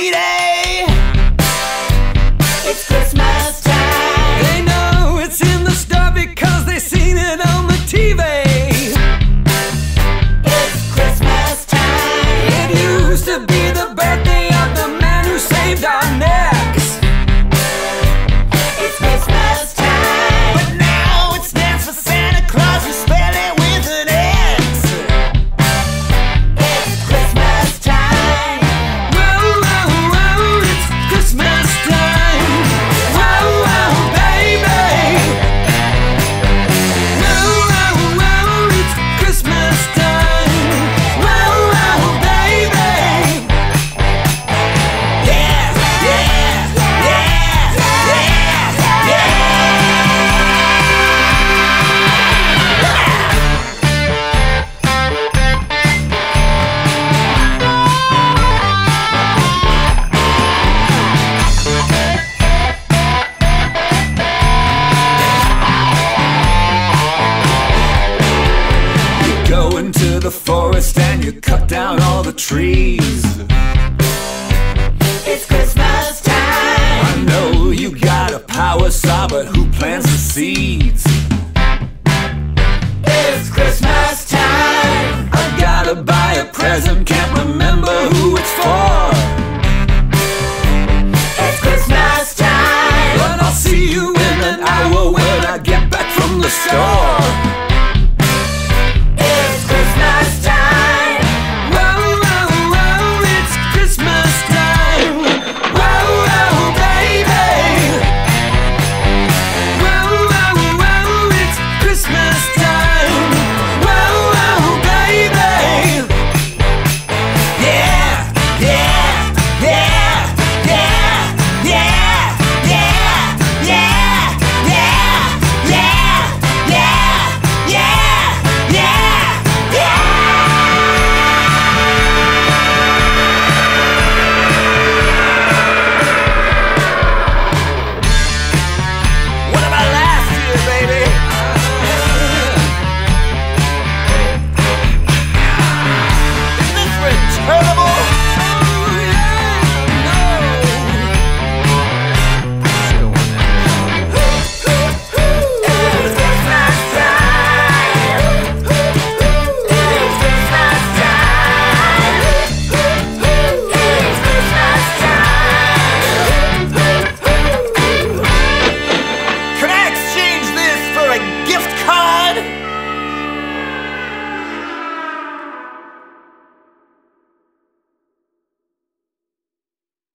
sweetie. It's Christmas time. They know it's in the store because they seen it on the TV. It's Christmas time. It used to be the birthday of the man who saved our necks. It's Christmas time. But now it stands for Santa Claus, we spell it with an X. It's Christmas time. Whoa, whoa, whoa, it's Christmas time. Whoa, whoa, baby. Whoa, whoa, whoa, it's Christmas time. Whoa, whoa, baby. Yeah, yeah, yeah, yeah, yeah. You go into the forest and you cut down all the trees. It's Christmas time. I know you got a power saw, but who plants the seeds? It's Christmas